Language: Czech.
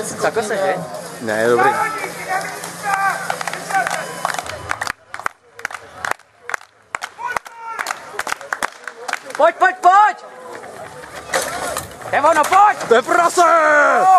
Takhle se, že? Ne, dobrý. Pojď! Je ono, pojď! To je prase!